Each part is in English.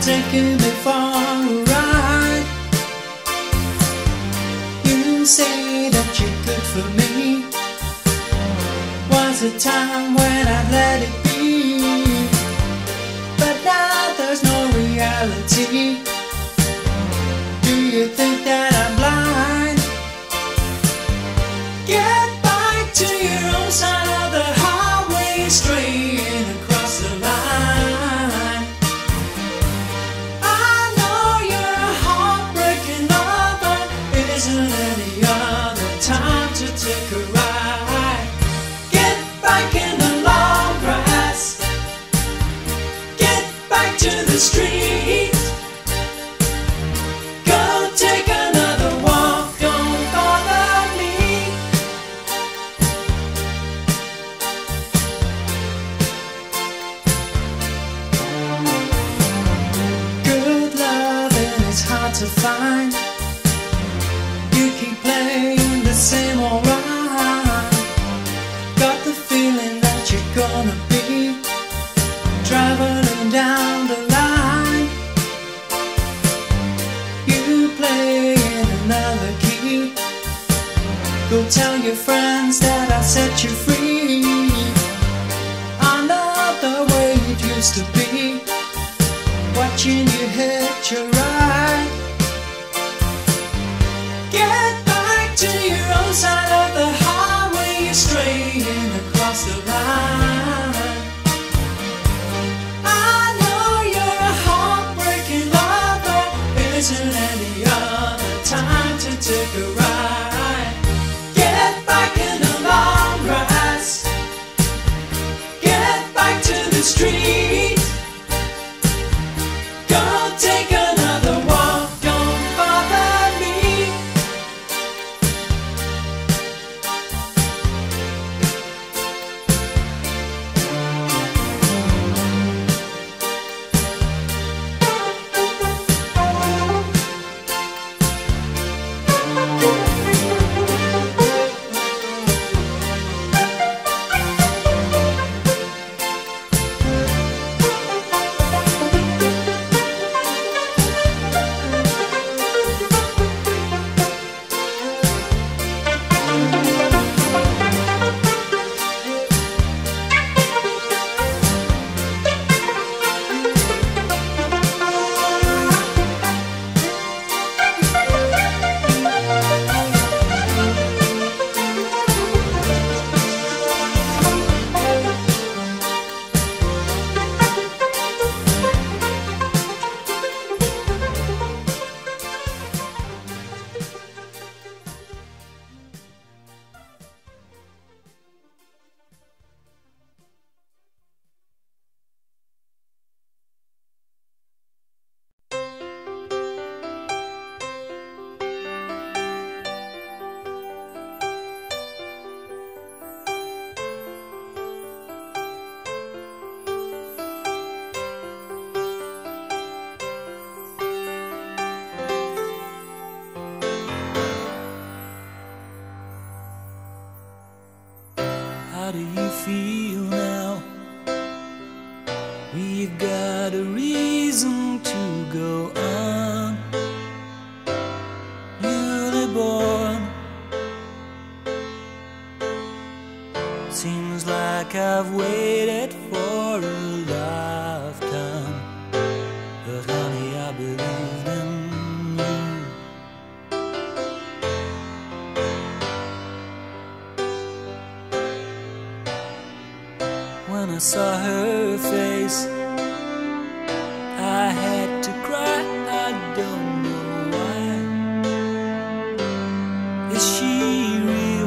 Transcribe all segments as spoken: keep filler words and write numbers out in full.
taking me for a ride. You say that you're good for me. Was a time when I'd let it be, but now there's no reality. Do you think that I'm blind? Get back to your own side of the highway, straight across the line. I know you're a heartbreaking lover. Isn't any other time to take a ride? Get back in the long grass. Get back to the street. Go take another walk, don't bother me. Good loving is hard to find. You keep playing the same old rhyme. Got the feeling that you're gonna be traveling down the line. You play in another key. Go tell your friends that I set you free. I know the way it used to be, watching you hit your ride. Get back to your own side of the highway, you're straying across the line. I know you're a heartbreaking lover. Isn't any other time to take a ride? Get back in the long grass. Get back to the street. Go take another walk, don't bother me. How do you feel now? We've got a reason to go on. Newly born. Seems like I've waited for a lifetime, but honey, I believed in you. When I saw her face, I had to cry, I don't know why. Is she real?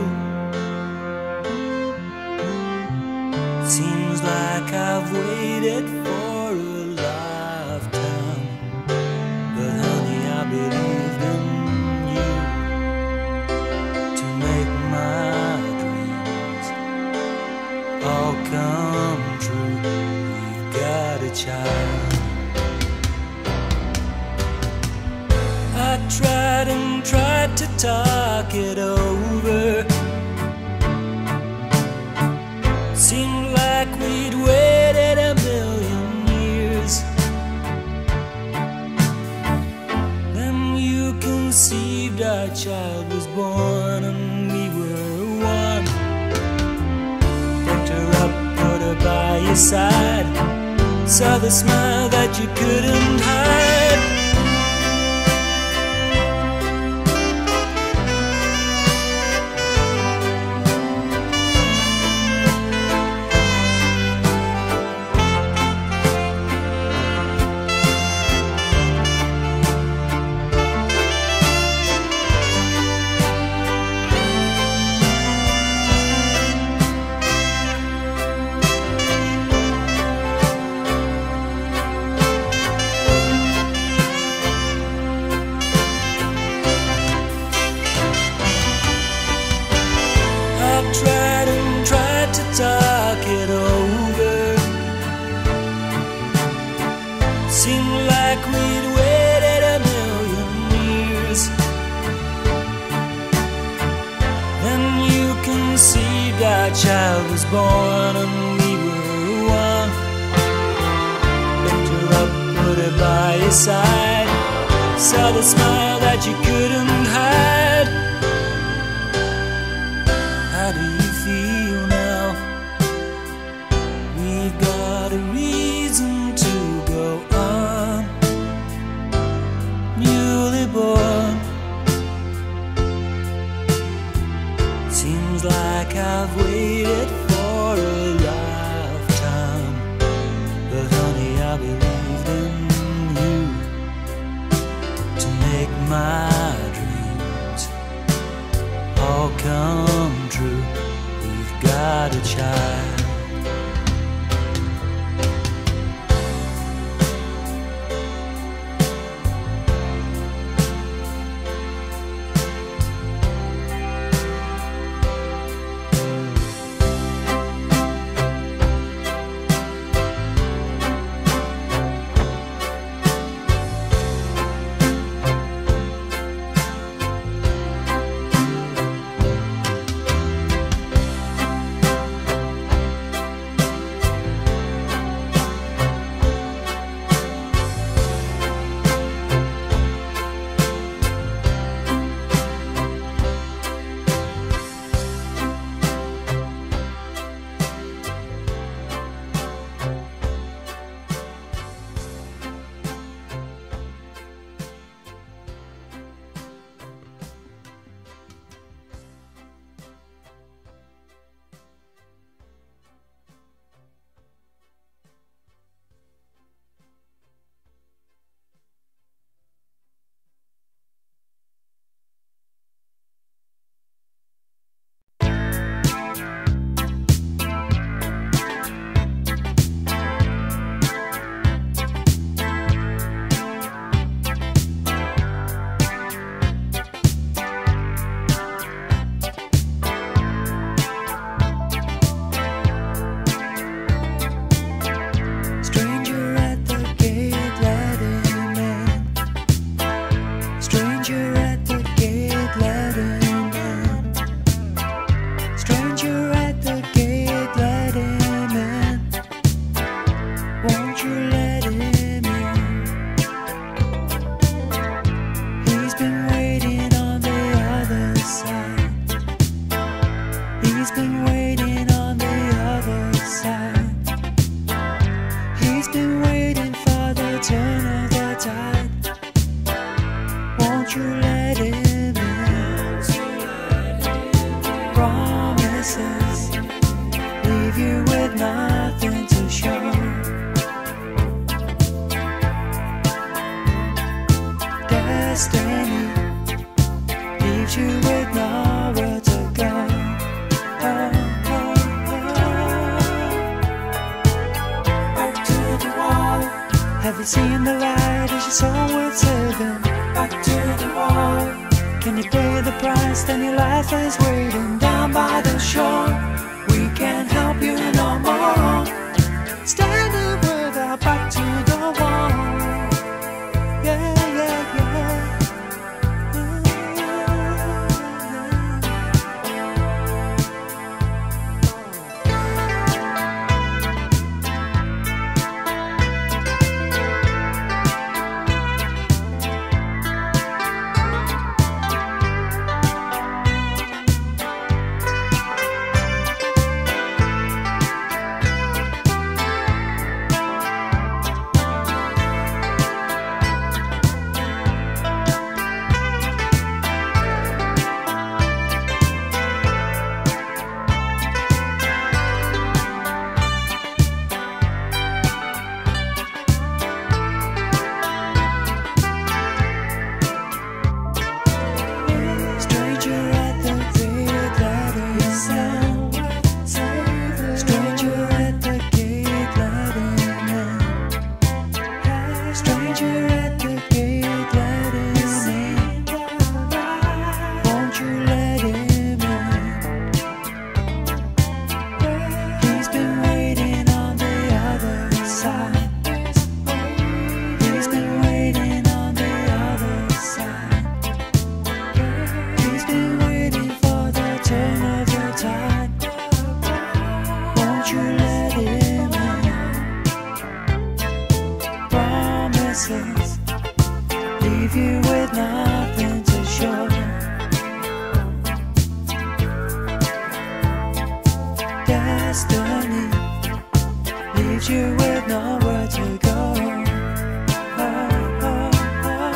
Seems like I've waited for a lifetime, but honey, I believed in you to make my dreams all come true. We've got a child. I tried and tried to talk it over. Seemed like we'd waited a million years. our child was born and we were one. Picked her up, put her by your side, saw the smile that you couldn't hide. Tried and tried to talk it over. Seemed like we'd waited a million years. Then you conceived, our child was born and we were one. Picked her up, put her by your side, saw the smile that you couldn't hide. How do you feel now? We've got a reason to go on. Newly born. Seems like I've waited for a lifetime, but honey, I believed in you to make my dreams all come true. We've got a child. Have you seen the light? Is your soul worth saving? Back to the wall. Can you pay the price? Then your life is waiting down by the shore. We can't help you no more. Standing with our back to the wall. Yeah, yeah, yeah. Stranger at the gate, let him in. Won't you let him in? He's been waiting on the other side. He's been waiting on the other side. He's been waiting for the turn of the tide. Won't you let him in? Promises leave you with nothing to show. Destiny leaves you with nowhere to go. Oh, oh, oh.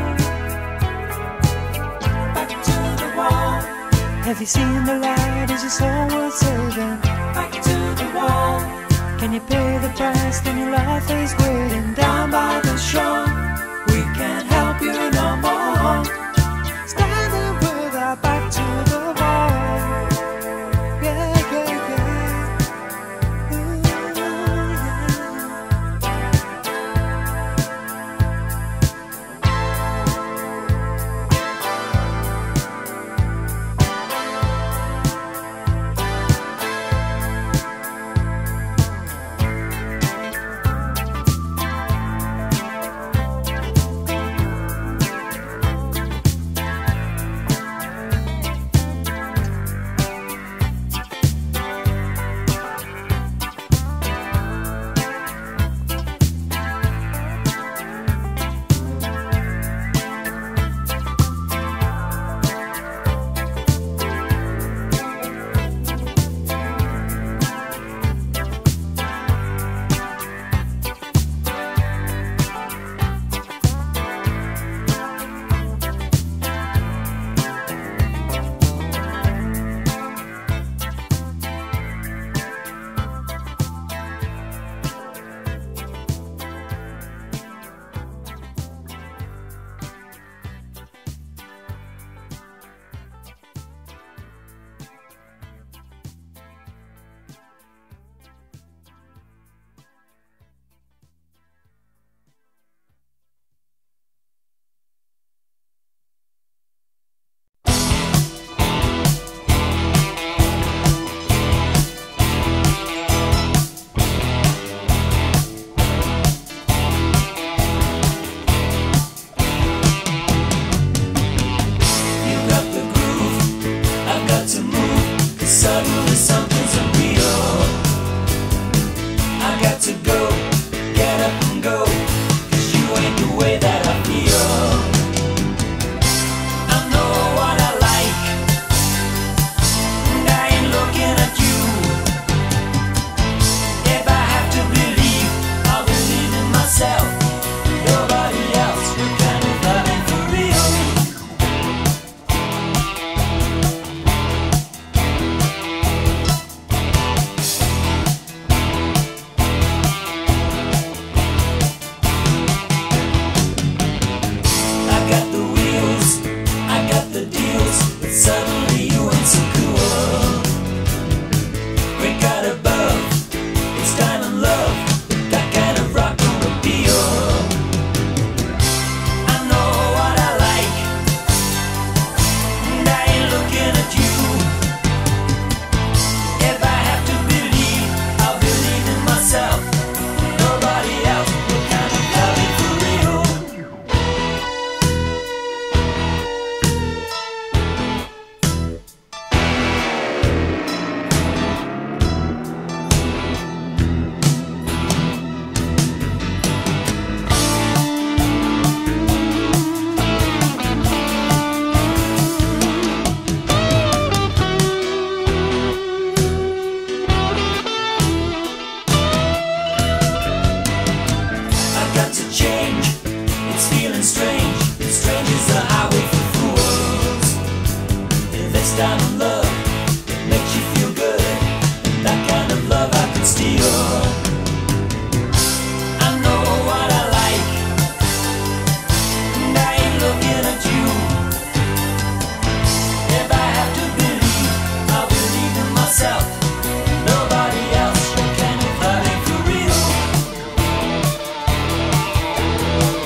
Back to the wall. Have you seen the light? Is your soul worth saving? Back to the wall. Can you pay the price? Then your life is waiting down by the shore. We can't help you no more. Standing with our back to the wall. Yeah, yeah, yeah. Ooh, suddenly something's unreal. I got to go, get up and go, 'cause you ain't the way that I feel. I know what I like, and I ain't looking at you. If I have to believe, I'll believe in myself. Nobody else, you're kind of loving for real. Suddenly you ain't so cool. Break out above, it's diamond love, that kind of rock don't appeal. I know what I like, and I ain't looking at you. If I have to believe, I'll believe in myself. Nobody else, what kind of love is for real? Strange is the highway for fools. If it's diamond love, it makes you feel good. That kind of love I could steal. I know what I like, and I ain't looking at you. If I have to believe, I'll believe in myself. Nobody else, what kind of love ain't for real?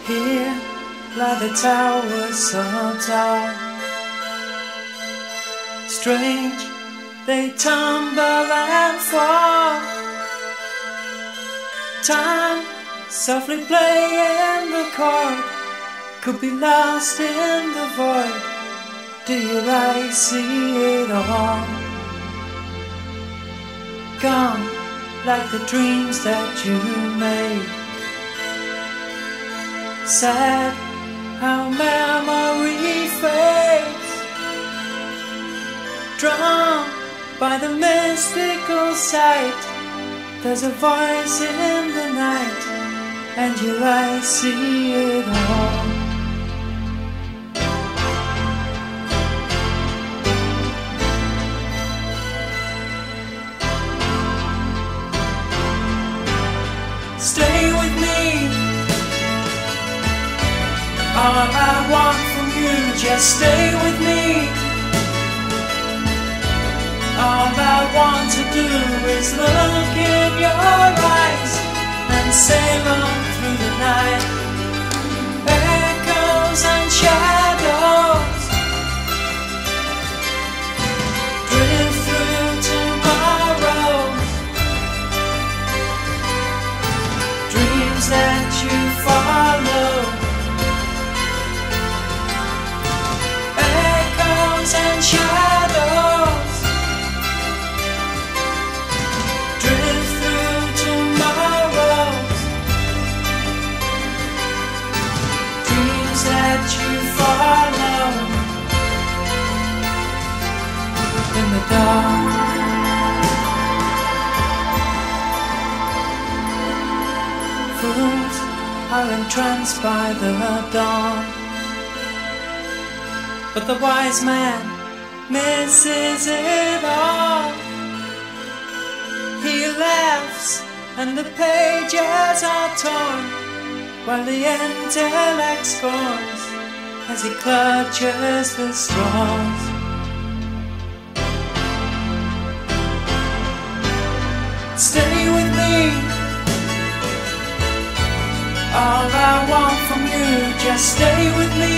Here lie the towers so tall, strange they tumble and fall. Time softly playing the chord could be lost in the void. Do your eyes see it all? Gone like the dreams that you made. Sad how memory fades, drawn by the mystical sight. There's a voice in the night, and your eyes see it all. Stay with me. All I want from you, just stay with me. All I want to do is look in your eyes and sail on through the night. Echoes and shadows drift through tomorrow. Dreams that you follow. Echoes and shadows drift through tomorrow. Dreams that you follow in the dark. Fools are entranced by the dawn, but the wise man misses it all. He laughs and the pages are torn, while the intellect scorns as he clutches the straws. Stay with me. All I want from you, just stay with me.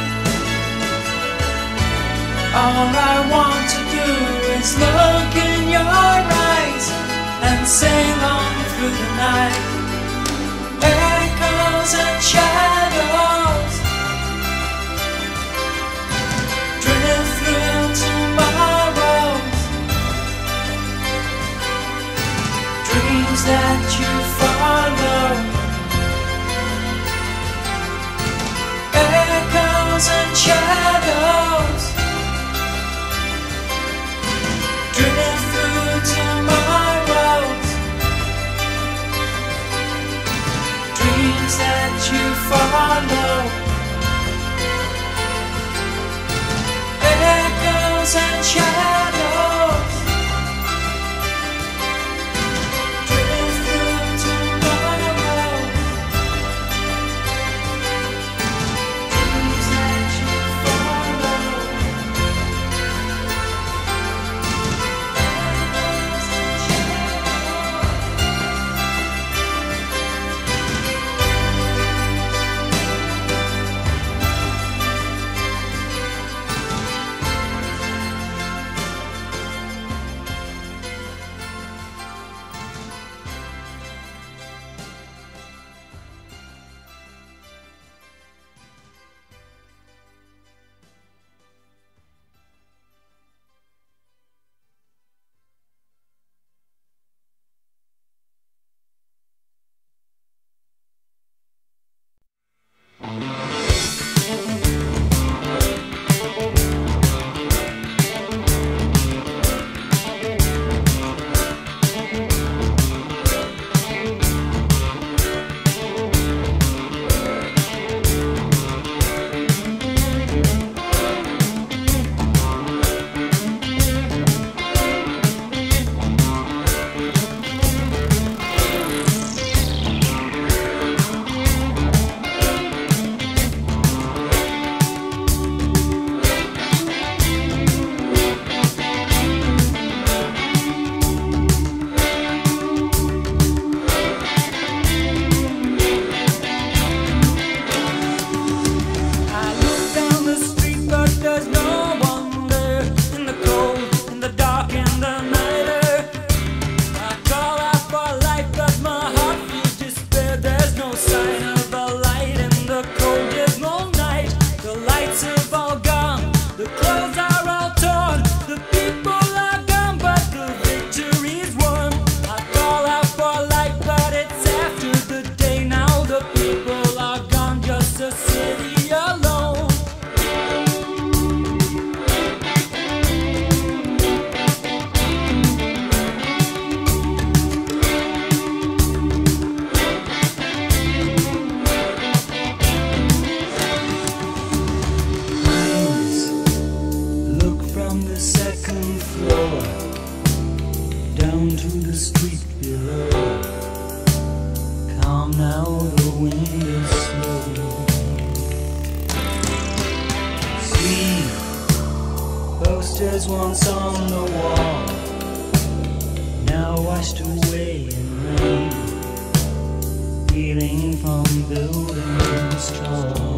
All I want to do is look in your eyes and sail on through the night. Echoes and shadows drift through tomorrow. Dreams that you follow. Echoes and shadows drift through tomorrow. Dreams that you follow. Echoes and shadows drift through tomorrow. down to the street below. Calm now, the wind is slow. See posters once on the wall, now washed away in rain, peeling from buildings strong.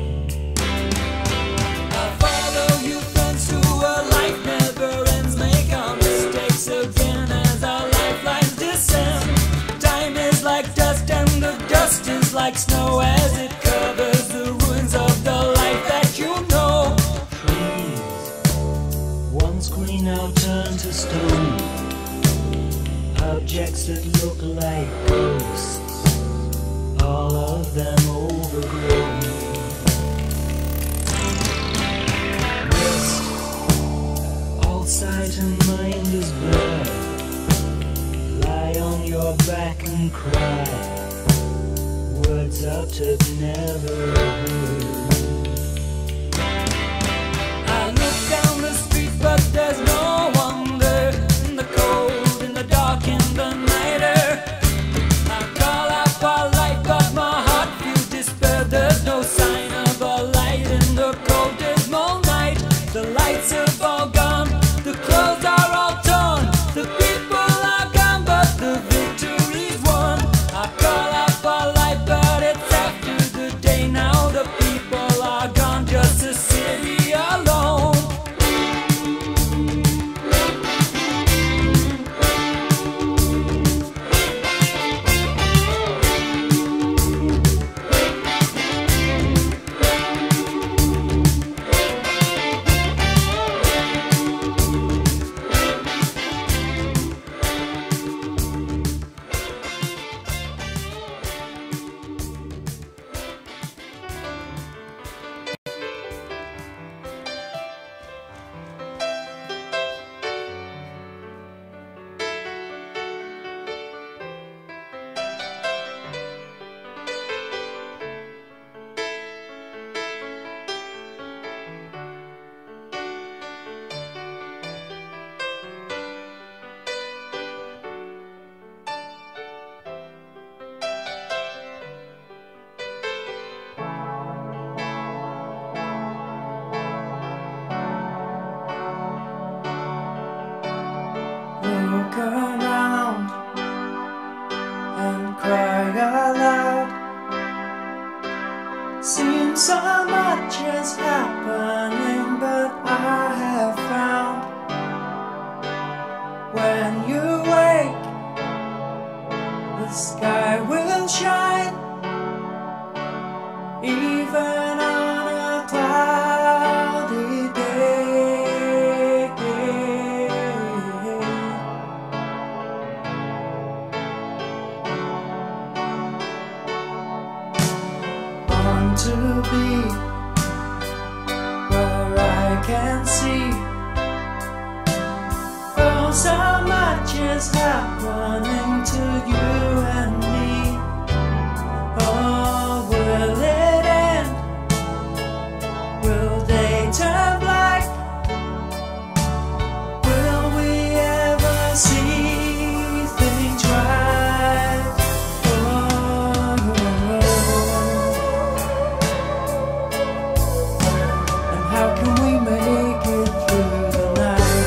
I follow you friends to a life never ends. Make our mistakes again as our lifelines descend. Time is like dust and the dust is like snow as it covers the ruins of the life that you know. Trees, once green now turn to stone. Objects that look like ghosts, all of them overgrown. Rest, all sight and mind is blurred. Lie on your back and cry, words uttered never heard. I look down the street but there's no one there. In the cold, in the dark, in the night air, I call out for light but my heart feels despair. There's no sign of a light in the cold dismal night. The lights have all gone, the clothes are all torn, the people are gone but the victory's won. I call out for light but it's after the day now. The people are gone, just a city alone. Look around and cry aloud. Seems so much is happening, but I have found when you wake, the sky will shine, even on a cloudy day. To be where I can see, oh, so much is happening to you and me. Oh, will it end? Will they turn black? Will we ever see things right? How can we make it through the night?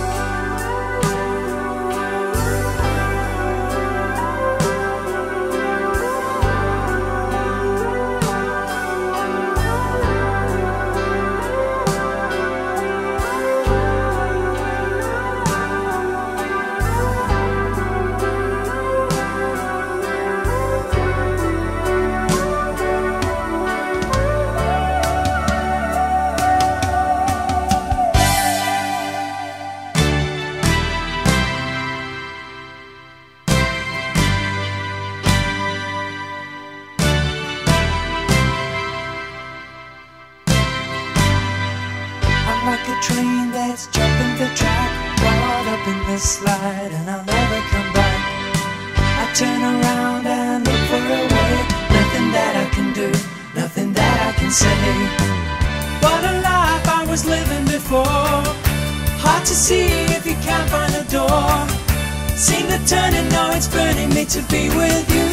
Like a train that's jumping the track, caught up in this slide and I'll never come back. I turn around and look for a way, nothing that I can do, nothing that I can say. What a life I was living before, hard to see if you can't find a door. turning, now it's burning me to be with you.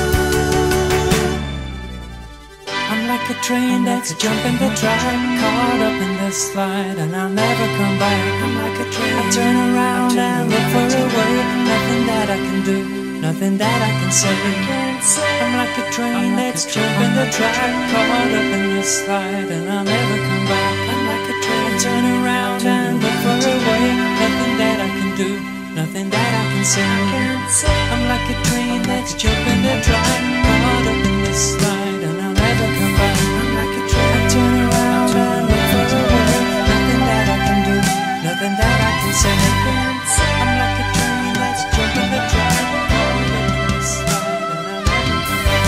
I'm like a train that's jumping the track, caught up in the slide, and I'll never come back. I'm like a train, I turn around and look for a way. Nothing that I can do, nothing that I can say. I'm like a train that's jumping the track, caught up in the slide, and I'll never come back. I'm like a train, I turn around and look for a way. Nothing that I can do, nothing that I can say. I'm like a train that's jumping the track, caught up in the slide, and I'll never come back. I'm like a train, I turn around and look for a way. Nothing that I can do, nothing that I can say. I'm like a train that's jumping the track, caught up in the slide, and I'll never come back.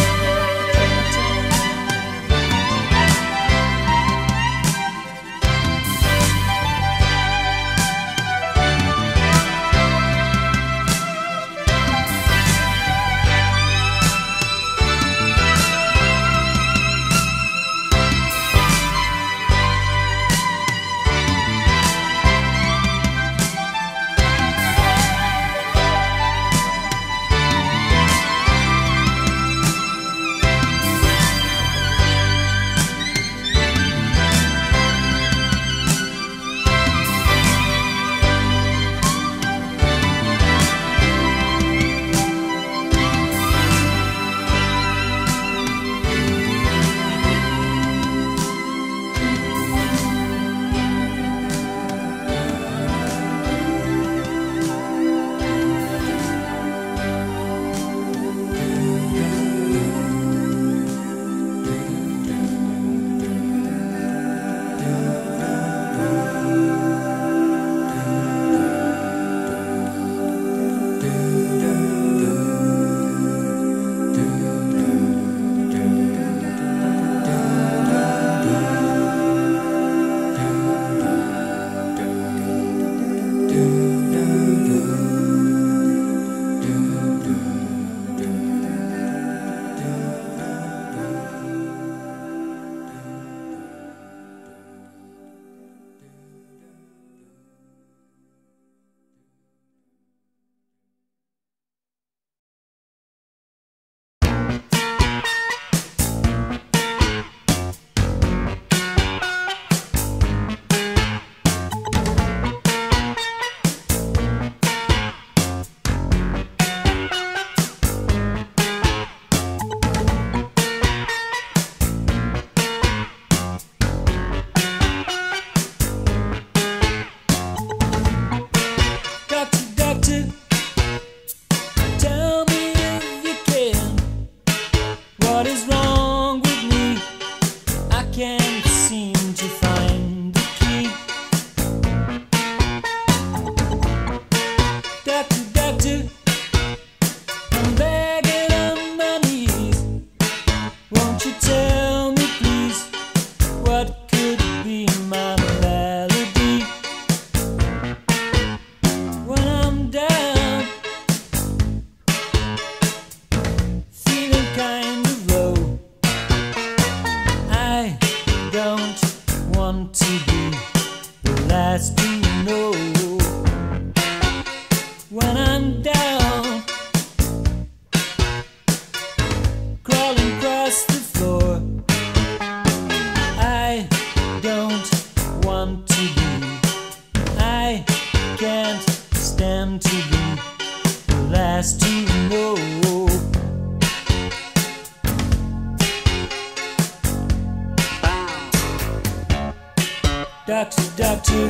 Doctor, doctor,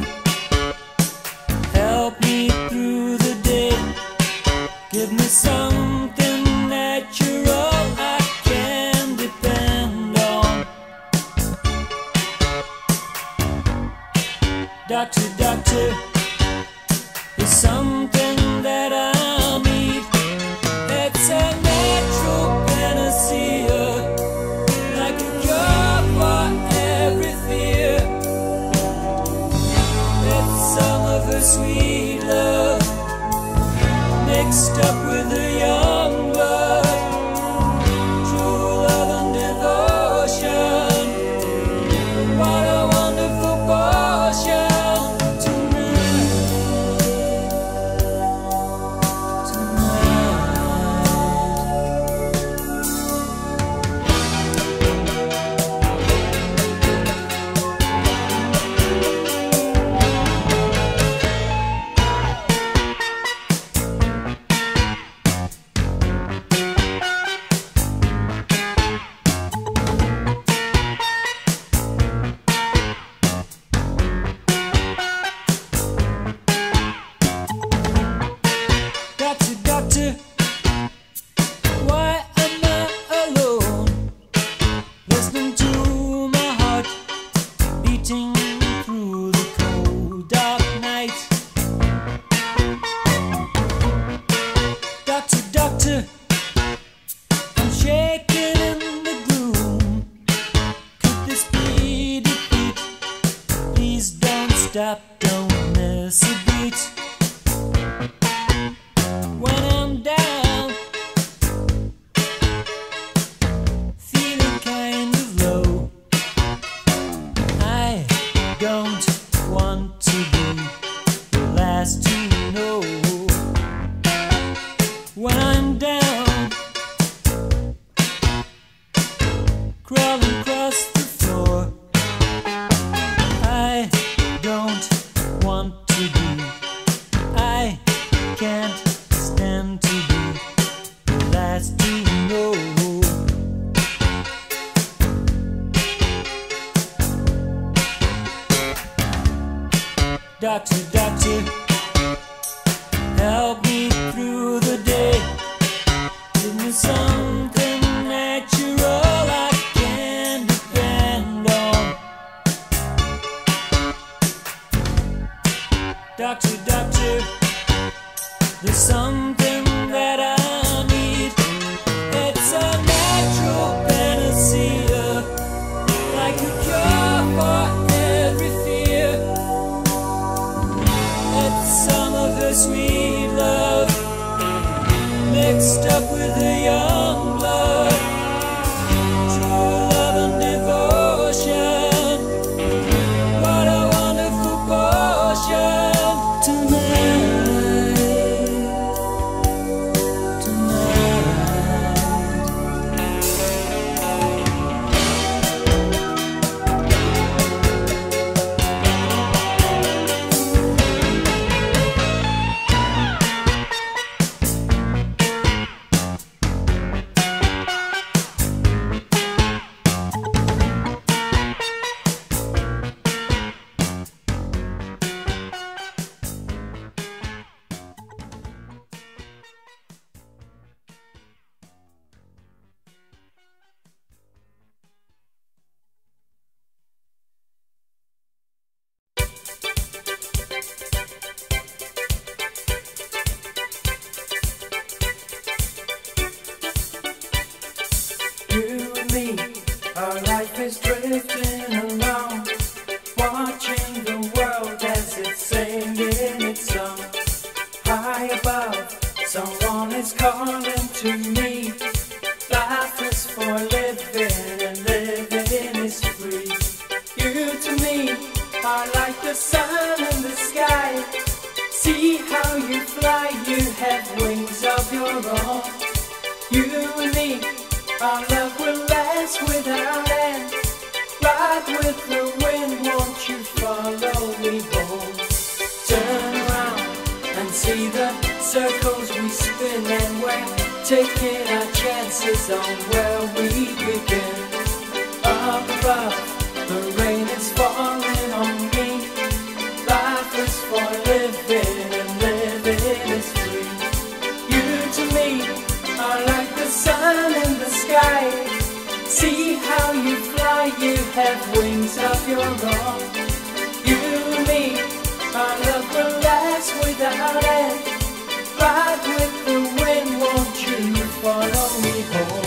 help me through the day. Give me something natural I can depend on. Doctor, doctor, there's something that I need. It's a natural panacea, like a cure for every fear. It's some of her sweet love mixed up with a young blood, true love and devotion. What a wonderful portion tonight, tonight. stop, don't miss a beat. When I'm down, feeling kind of low, I don't want to be the last to know. When I'm down, crawling across the floor, I don't want to be, I can't stand to be the last to know. Doctor, doctor, help me through the day. Give me something natural I can depend on. Doctor, doctor, there's something that I need. It's a natural panacea, like a cure for every fear. It's some of her sweet love mixed up with her young blood. True love and devotion, what a wonderful portion. Tonight, You and me, our life is drifting along, watching the world as it's singing its song. High above, someone is calling to me. Life is for living and living is free. You to me are like the sun in the sky. See how you fly, you have wings of your own. You and me, our love will last without end. Ride with the wind, won't you follow me home? Turn around and see the circles we spin, and we're taking our chances on where we begin. Up above, the rain is falling on me. Life is for living and living is free. You to me are like the sun in the sky. See how you fly, you have wings of your own. You and me, our love will last without end. Ride with the wind, won't you follow me home?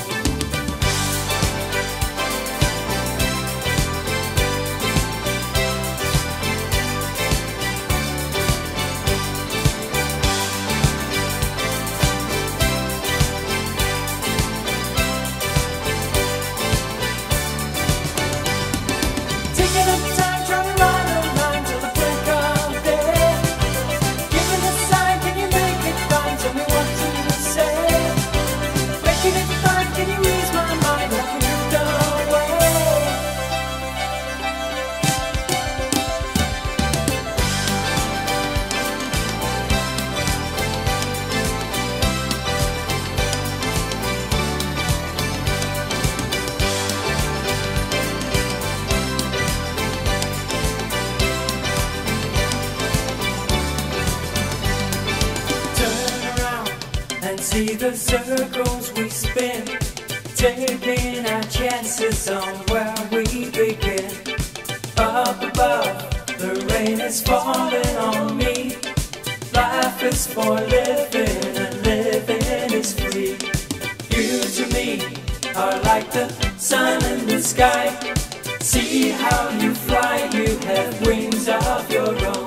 See the circles we spin, taking our chances on where we begin. Up above, the rain is falling on me. Life is for living and living is free. You to me are like the sun in the sky. See how you fly, you have wings of your own.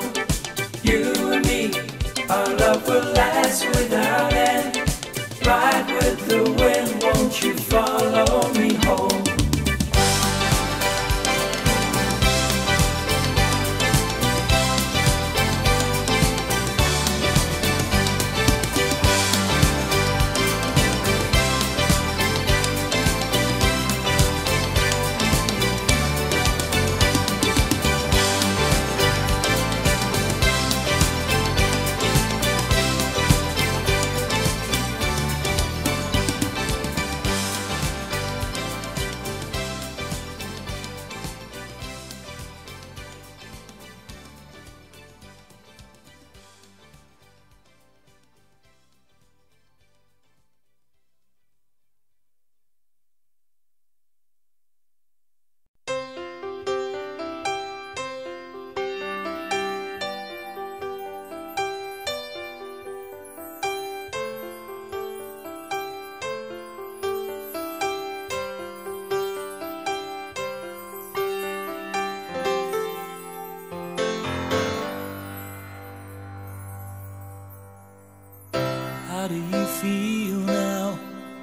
you feel now?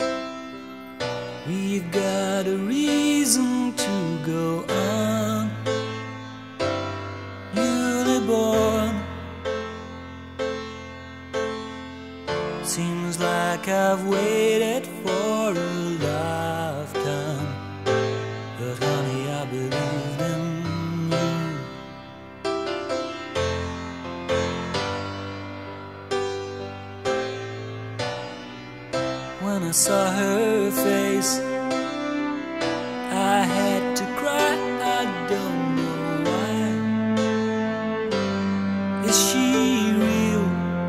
We've got a reason to go on. Newly born. Seems like I've waited for a lifetime, but honey, I believed in you. When I saw her face, I had to cry, I don't know why. Is she real?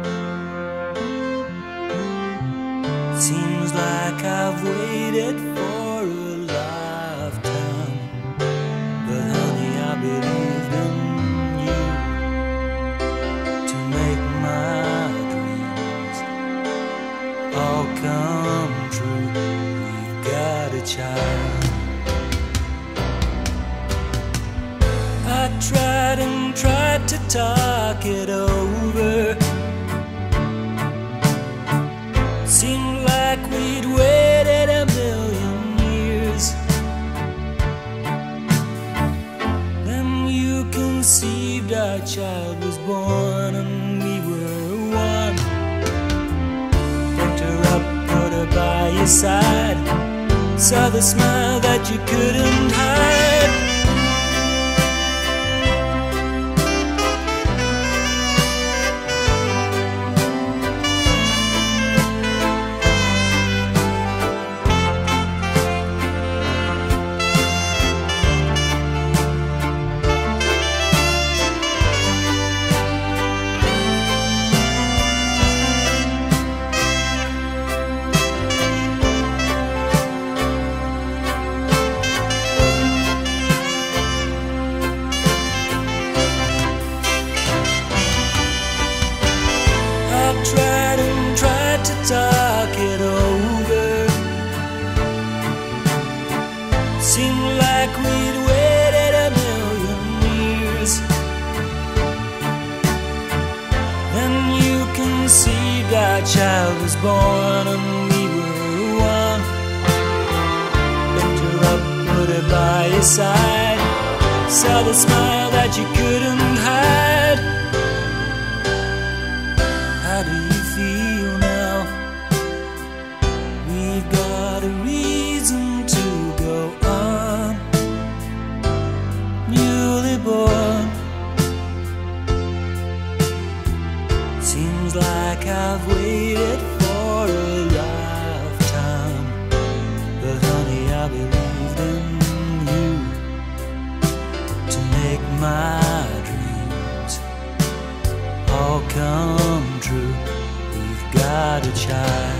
Seems like I've waited for a lifetime, but honey, I believed in you to make my dreams all come true. We've got a child. I tried and tried to talk it over. Seemed like we'd waited a million years. Then you conceived, our child was born, and we were one. Picked her up, put her by your side, saw the smile that you couldn't hide. Tried and tried to talk it over. Seemed like we'd waited a million years. Then you conceived, our child was born, and we were one. Picked her up, put her by your side, saw the smile that you couldn't hide. How do you feel now? We've got a reason to go on. Newly born. Seems like I've waited for a lifetime, but honey, I believed in you to make my dreams all come true. We've got a child.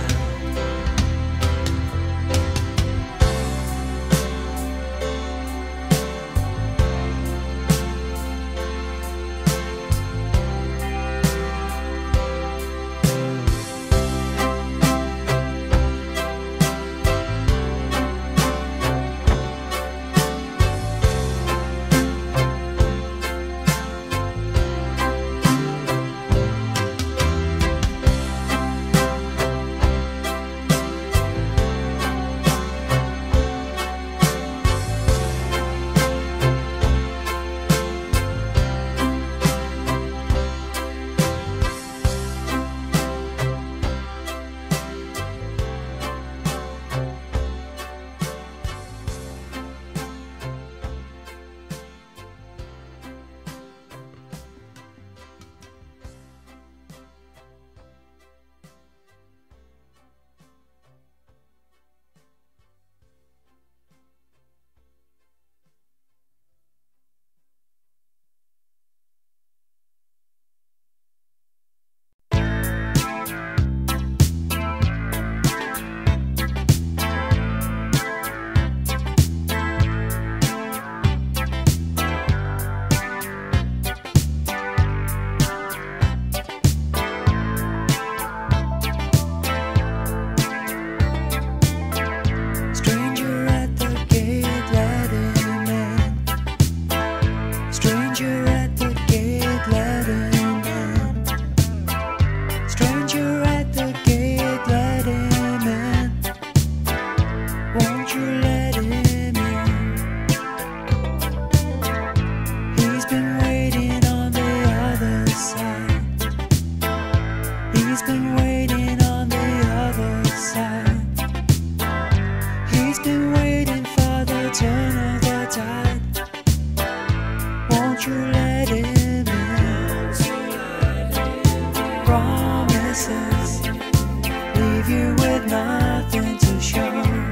leave you with nothing to show.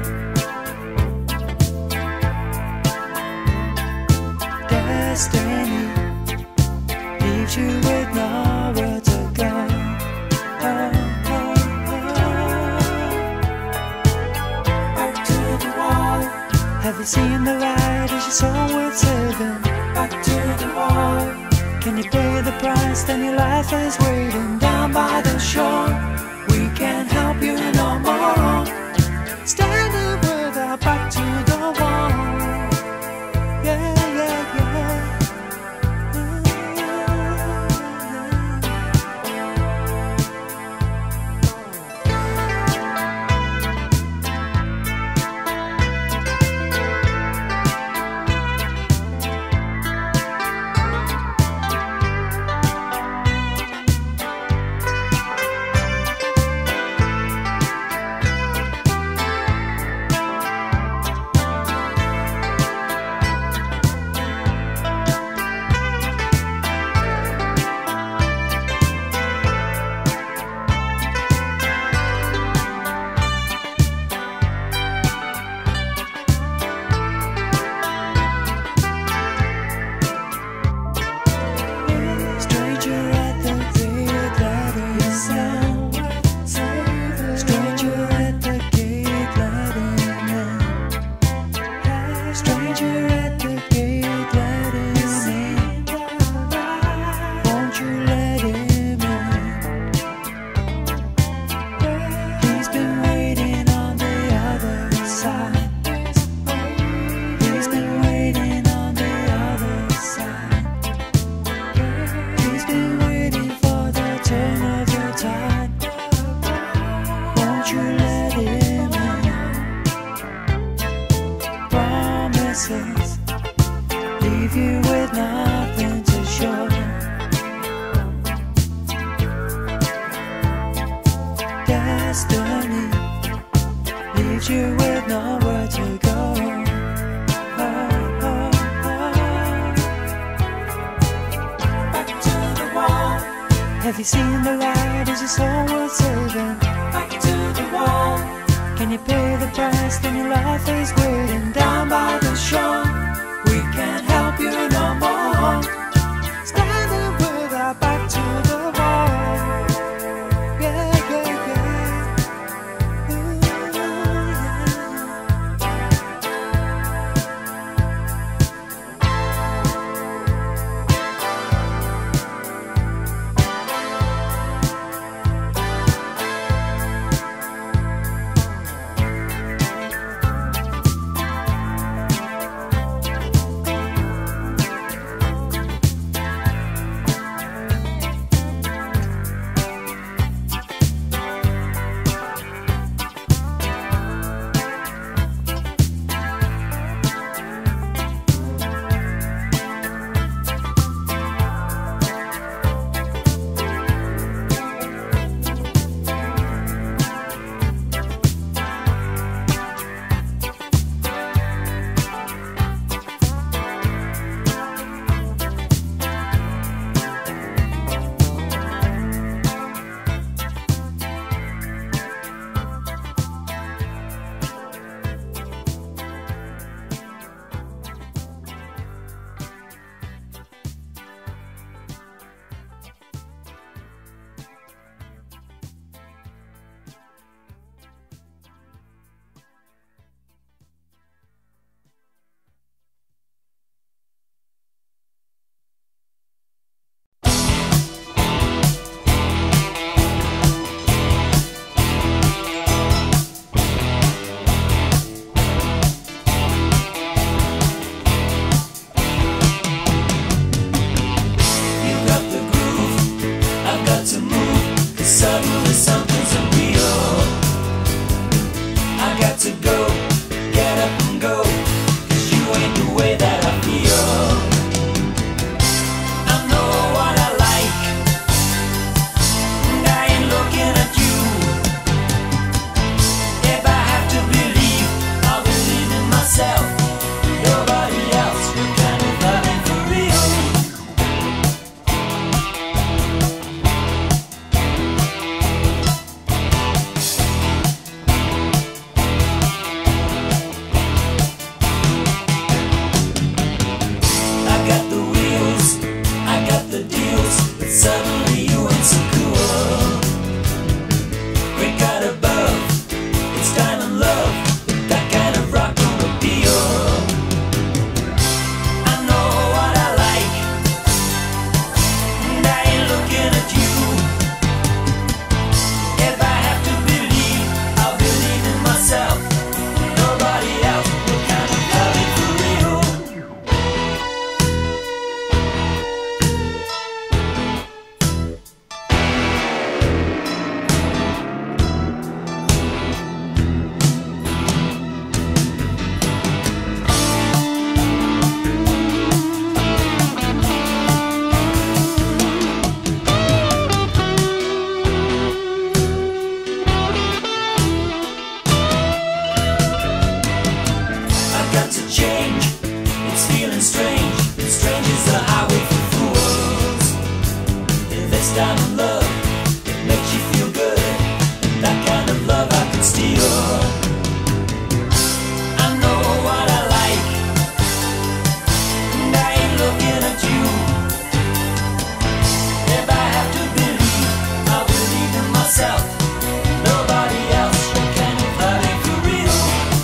Destiny leaves you with nowhere to go. Oh, oh, oh. Back to the wall. Have you seen the light? Is your soul worth saving? Back to the wall. Can you pay the price? Then your life is waiting down by the shore. We can't help you no more. Standing with our back to the wall. Yeah, yeah, yeah. Leave you with nothing to show. Destiny leaves you with nowhere to go. Oh, oh, oh. Back to the wall. Have you seen the light? Is your soul worth saving? Back to the wall. Can you pay the price? Then your life is waiting down by the shore. We can't help you no more. Standing with our back to the wall. Yeah, yeah, yeah. Ooh, yeah. love I could steal. I know what I like, and I ain't looking at you. If I have to believe, I'll believe in myself. Nobody else can love me for real.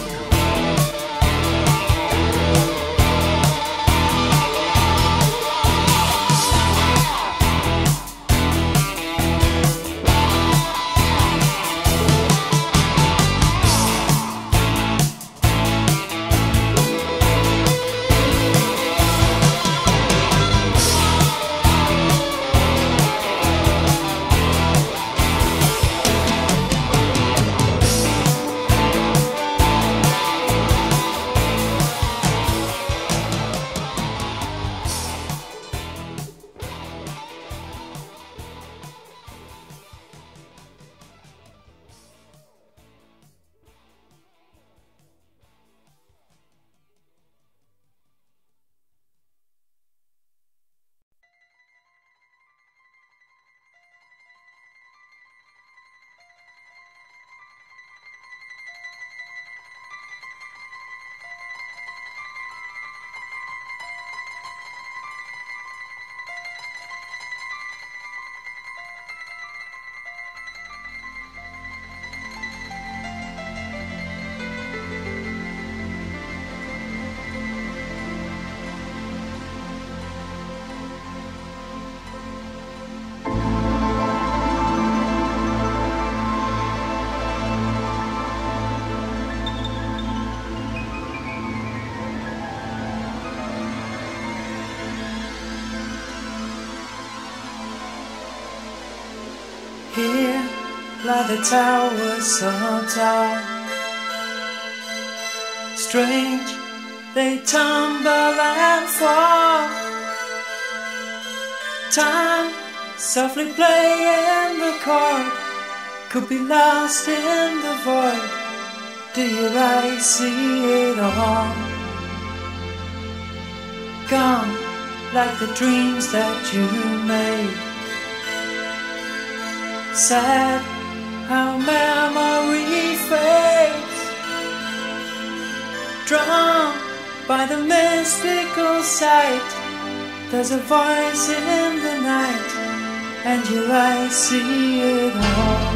Here lie the towers so tall, strange they tumble and fall. Time softly playing the chord could be lost in the void. Do your eyes see it all? Gone like the dreams that you made. Sad how memory fades, drawn by the mystical sight. There's a voice in the night, and your eyes see it all.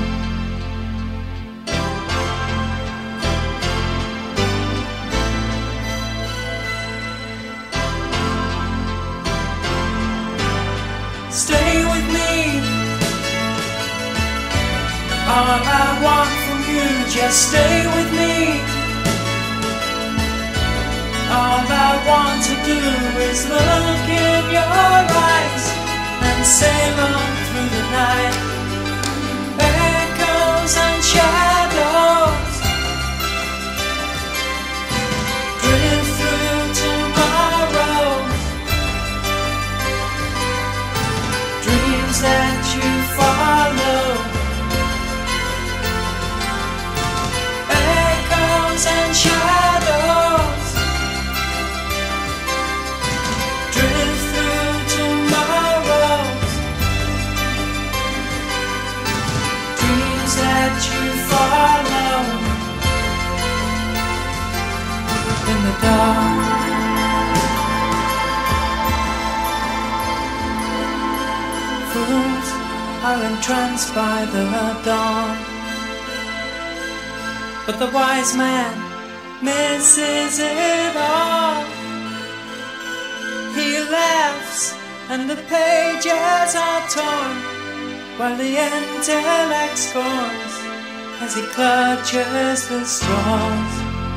Stay with me. All I want from you, just stay with me. All I want to do is look in your eyes and sail on through the night. Echoes and shadows drift through tomorrow. Dreams that you follow. And shadows drift through tomorrows. Dreams that you follow in the dark. Fools are entranced by the dawn, but the wise man misses it all. He laughs and the pages are torn, while the intellect scorns as he clutches the straws.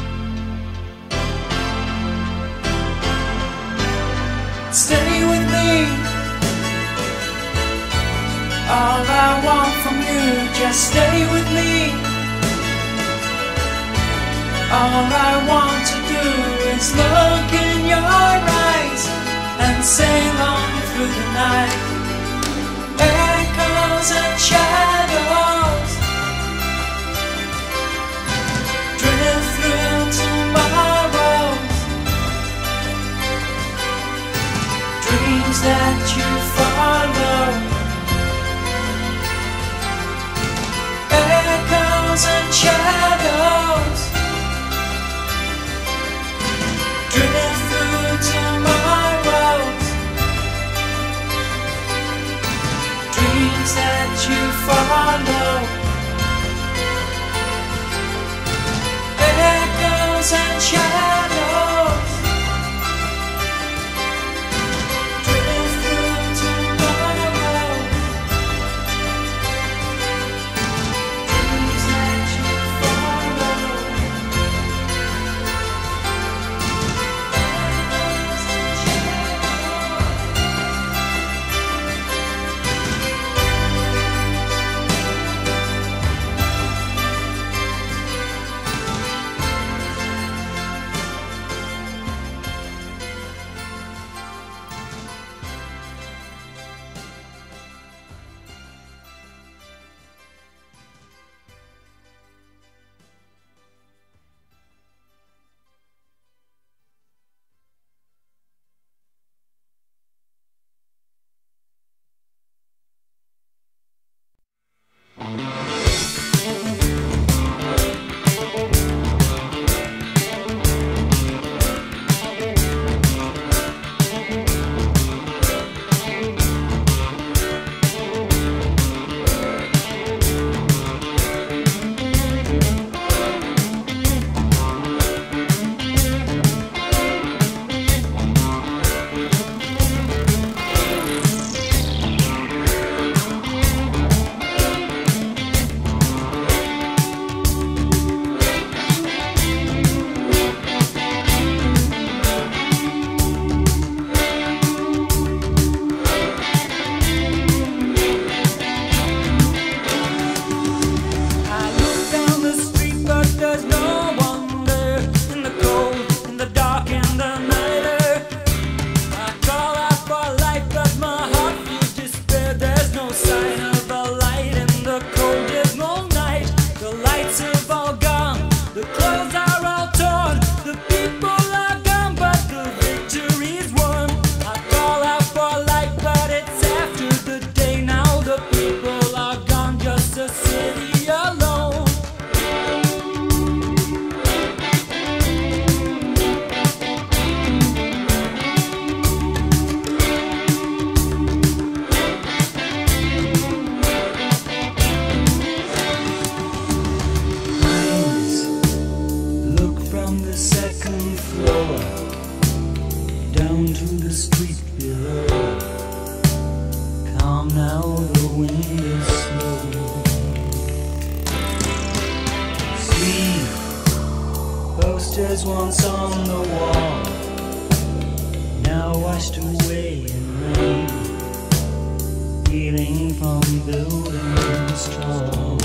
Stay with me. All I want from you, just stay with me. All I want to do is look in your eyes and sail on through the night. Echoes and shadows drift through tomorrows. Dreams that you follow. Echoes and The clothes are all torn, the people are gone, but the victory's won. I call out for light, but it's after the day now. The people are gone, just a city alone. Second floor, down to the street below. Calm now, the wind is slow. See, posters once on the wall, now washed away in rain, healing from building strong.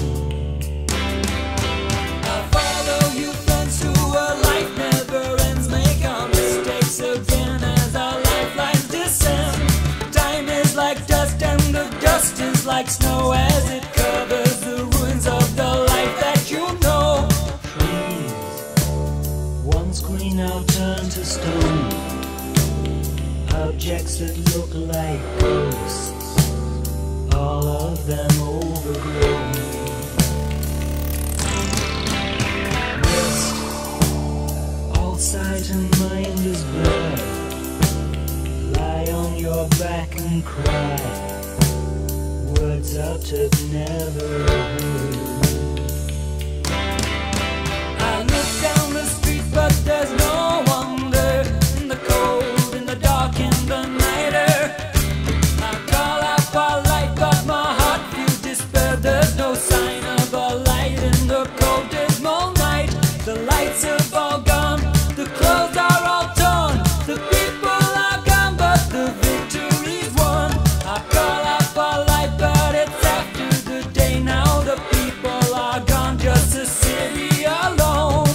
Again as our lifelines descend, time is like dust and the dust is like snow as it covers the ruins of the life that you know. Trees, once green now turn to stone, objects that look like ghosts, all of them overgrown. Sight and mind is blurred. Lie on your back and cry. Words uttered never heard. I look down the street, but there's no one there. In the cold, in the dark, in the night air, I call out for light, but my heart feels despair. There's no sign of a light in the cold, dismal night. The lights have all gone. The clothes are all torn, the people are gone, but the victory's won. I call out for light, but it's after the day now. The people are gone, just a city alone.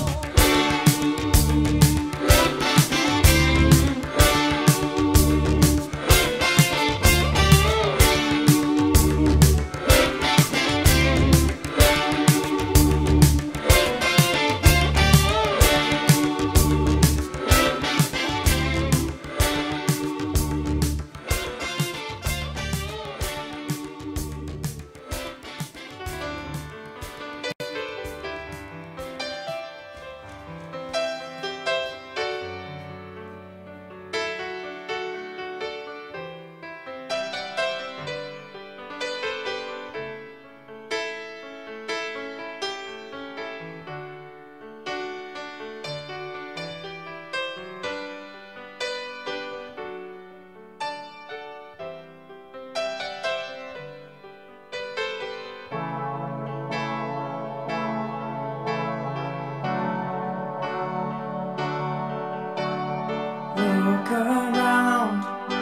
Look around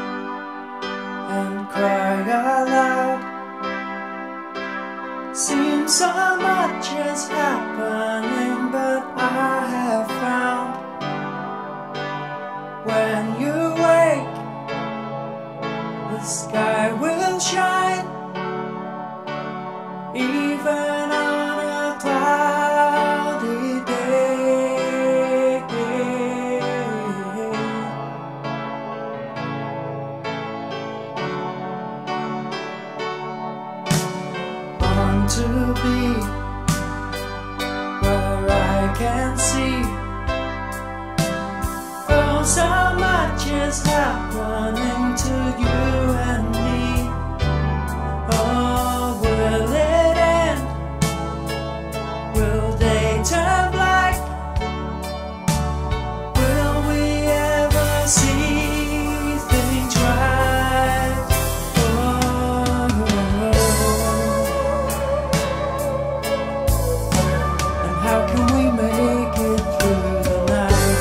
and cry aloud. Seems so much is happening, but I have found when you wake, the sky will shine, even on a cloudy day. To be where I can see, oh, so much is happening to you and me. Oh, will it end? Will they turn black? Will we ever see things right? Oh, how can we make it through the night?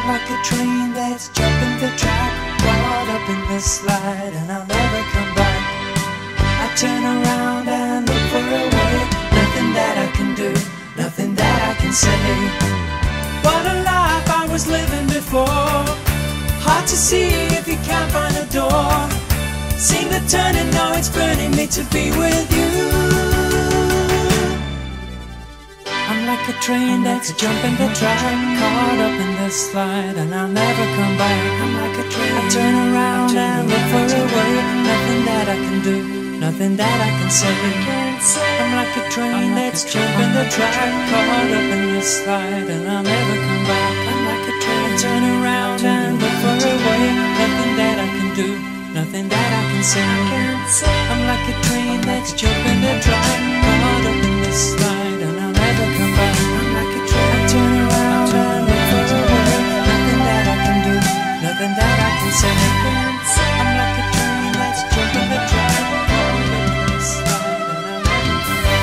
like a train that's jumping the track, caught up in the slide, and I'll never come back. I turn around and look for a way, nothing that I can do, nothing that I can say. What a life I was living before, hard to see if you can't find a door. Seen the turning, now it's burning me to be with you. I'm like a train that's jumping the track, caught up in the slide, and I'll never come back. I'm like a train, I turn around and look for a way, nothing that I can do, nothing that I can say. I'm like a train that's jumping the track, caught up in the slide, and I'll never come back. I'm like a train, I turn around and look for a way, nothing that I can do, nothing that I can say. I'm like a train that's jumping the track, caught up in the slide, and I'll never come back. I'm like a train, I turn around and look for a way, nothing that I can do, nothing that I can say. I'm like a train that's jumping the track, caught up in the slide, and I'll never come back.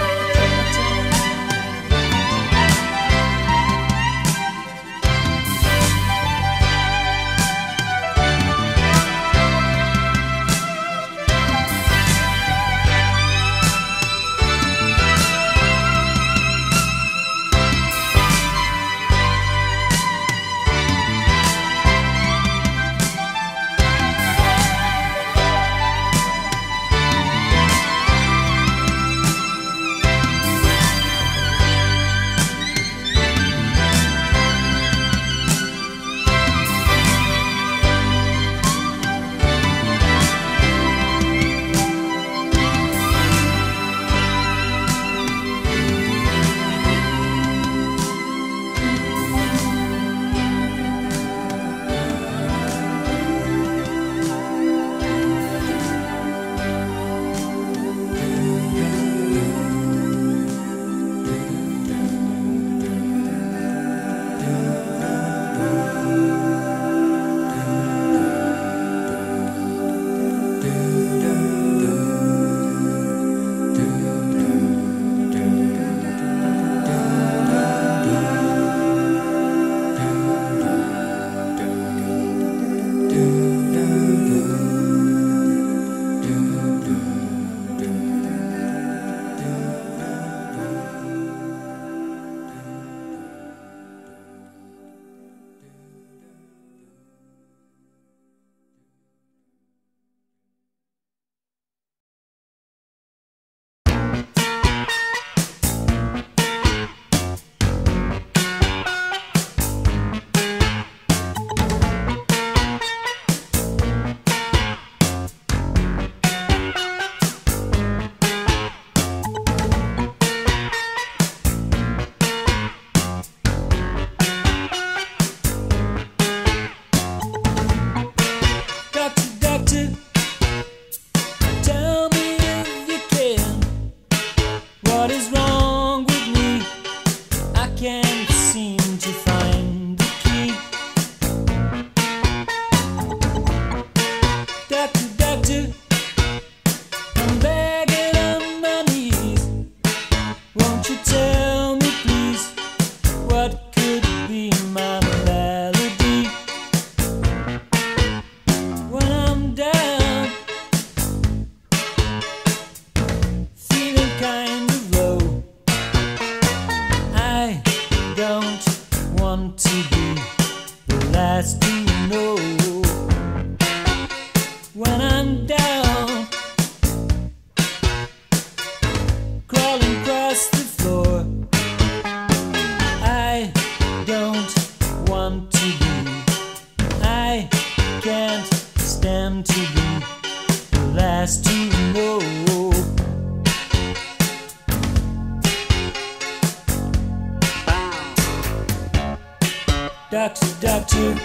Doctor, doctor,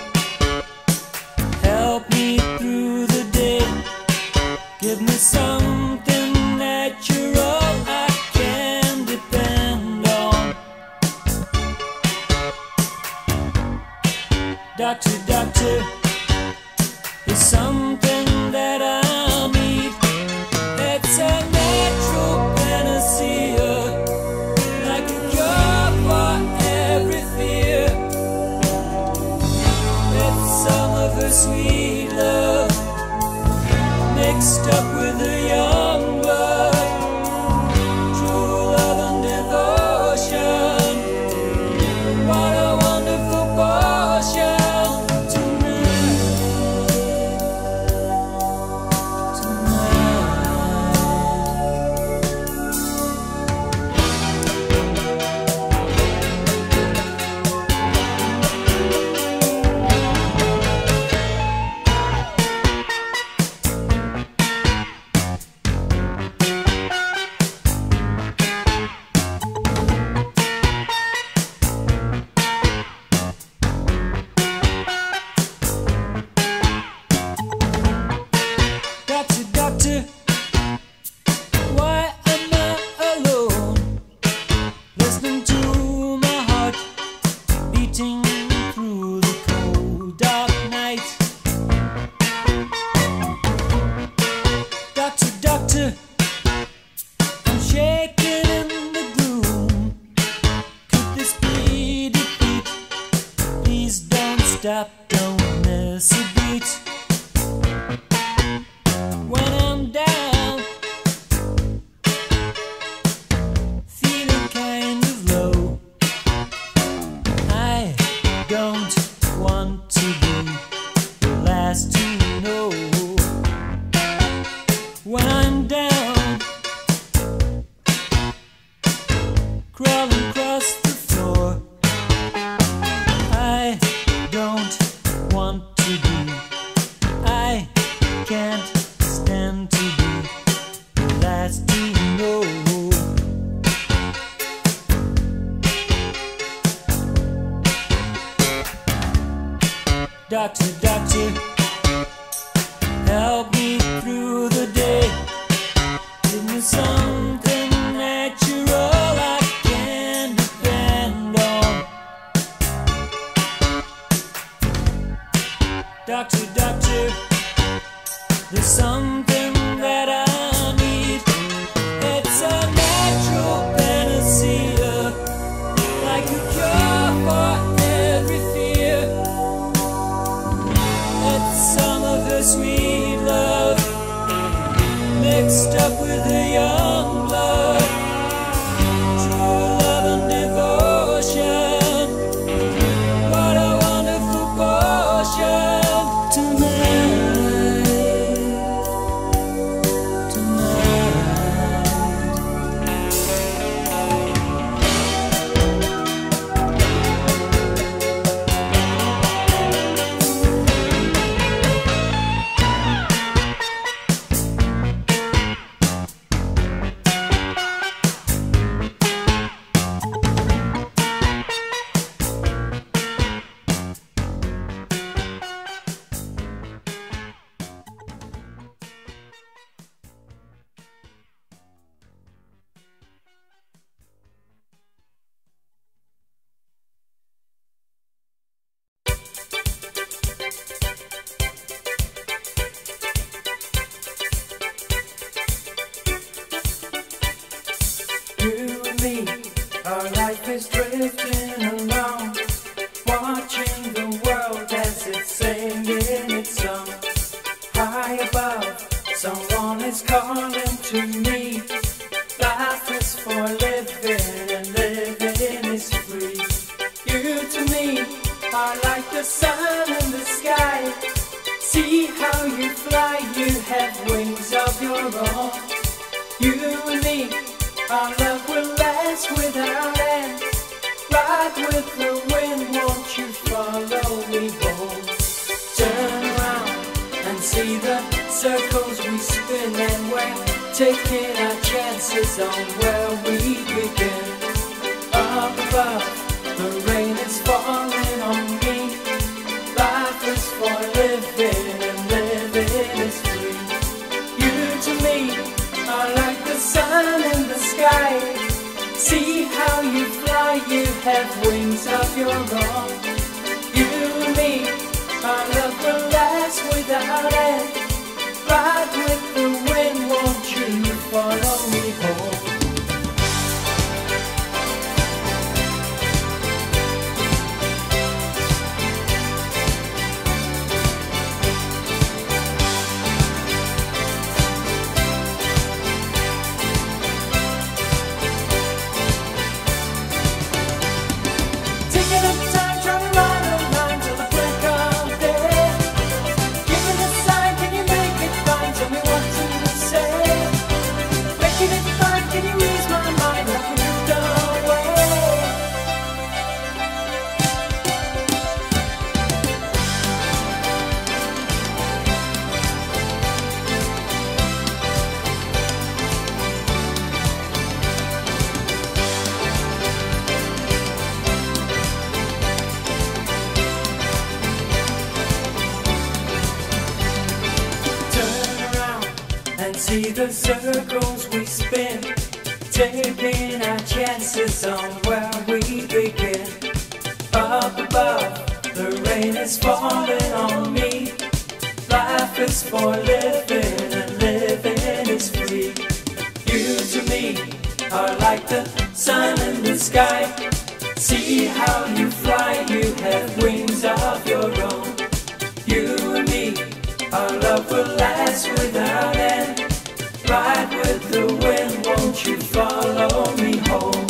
help me through the day. Give me something natural I can depend on. Doctor, doctor, there's something that I need. It's a natural panacea, like a cure for every fear. sweet love mixed up with a young blood, true love and devotion. What a wonderful portion tonight, tonight. Doctor, doctor, why am I alone? Listening to my heart beating through the cold dark night. Doctor, doctor, I'm shaking in the gloom. Could this be defeat? Please don't stop, don't miss a beat. When I'm down, feeling kind of low, I don't want to be the last to know. When I'm down, crawling across the floor, I don't want to be, I can't stand to be the last to know. Doctor, doctor, help me through the day. Give me something natural I can depend on. Doctor, doctor, there's something that I need. It's a natural panacea, like a cure for every fear. It's some of her sweet love mixed up with a young blood, true love and devotion. What a wonderful portion tonight, tonight. You and me, our life is drifting along, watching the world as it's singing its song. High above, someone is calling to me. Life is for living and living is free. You to me are like the sun in the sky. See how you fly, you have wings of your own. You and me, our love will last without end. Ride with the wind, won't you follow me home? Turn around and see the circles we spin, and we're taking our chances on where we begin. Up above, the rain is falling on me. Life is for living and living is free. You to me are like the sun in the sky. See how you fly, you have wings of your own. You and me, our love will last without end. Ride with the wind, won't you follow me home? see the circles we spin, taking our chances on where we begin. Up above, the rain is falling on me. Life is for living and living is free. You to me are like the sun in the sky. See how you fly, you have wings of your own. You and me, our love will last without end. Ride with the wind, won't you follow me home?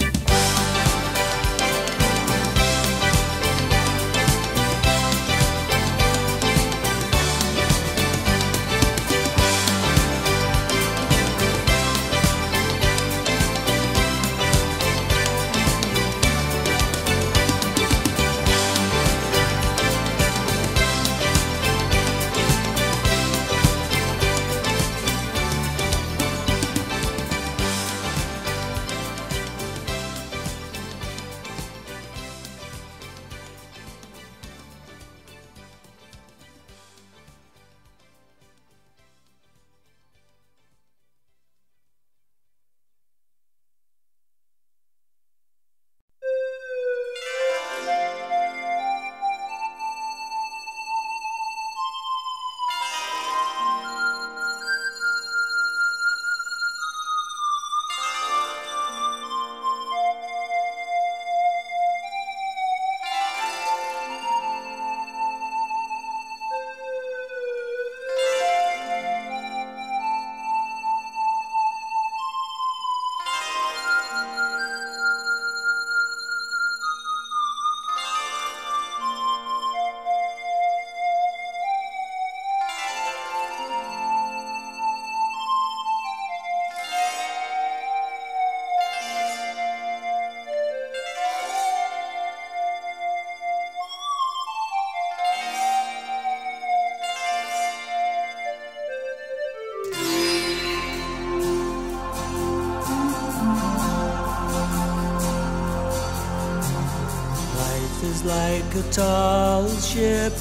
Like a tall ship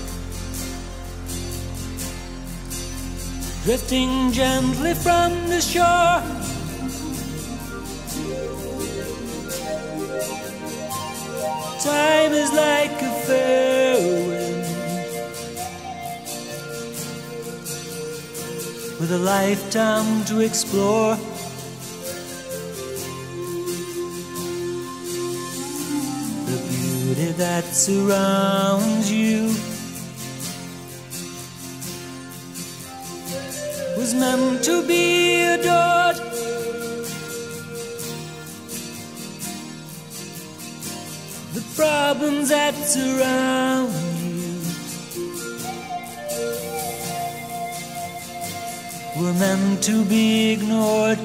drifting gently from the shore, time is like a fair wind with a lifetime to explore. That surrounds you was meant to be adored. The problems that surround you were meant to be ignored.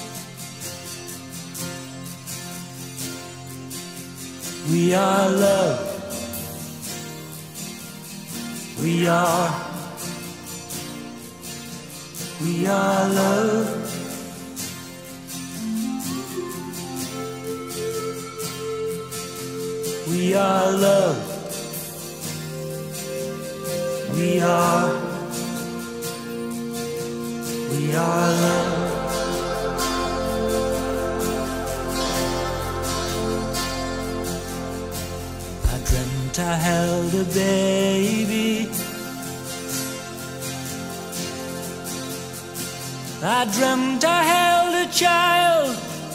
We are love. We are. We are love. We are love. We are. We are love. I held a baby. I dreamt I held a child.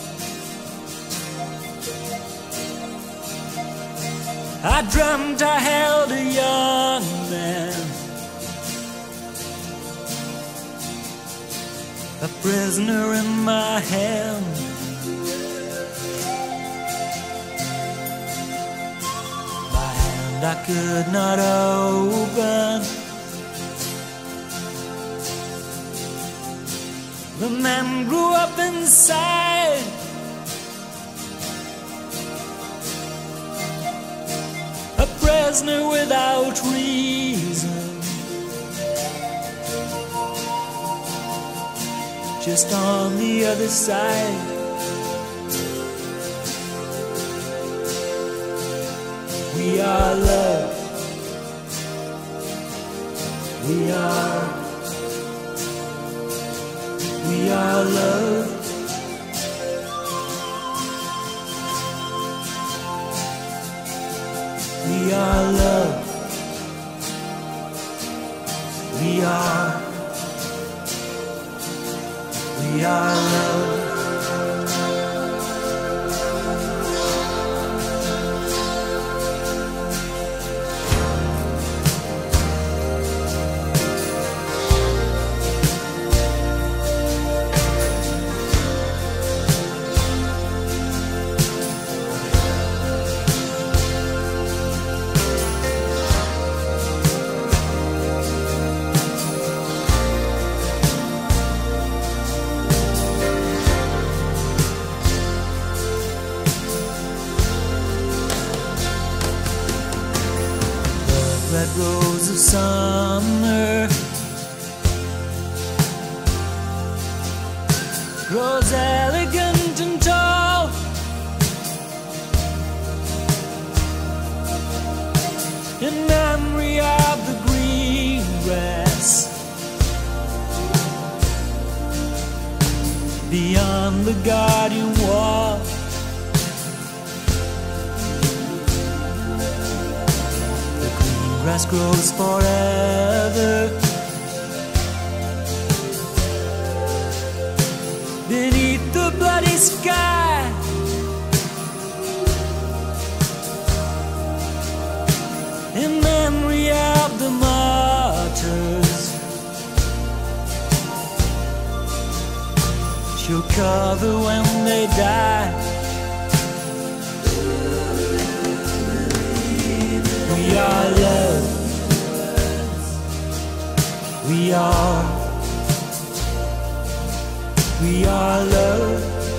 I dreamt I held a young man, a prisoner in my hand. I could not open. The man grew up inside. A prisoner without reason, just on the other side. We are love. We are. love. We are love. We are. We are love. Red rose of summer grows elegant and tall, in memory of the green grass beyond the guardian wall. Grass grows forever beneath the bloody sky, in memory of the martyrs. She'll cover when they die. We are love. We are. We are love.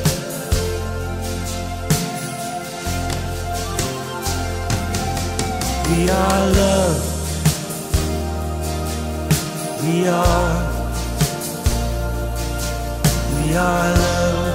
We are love. We are. We are love.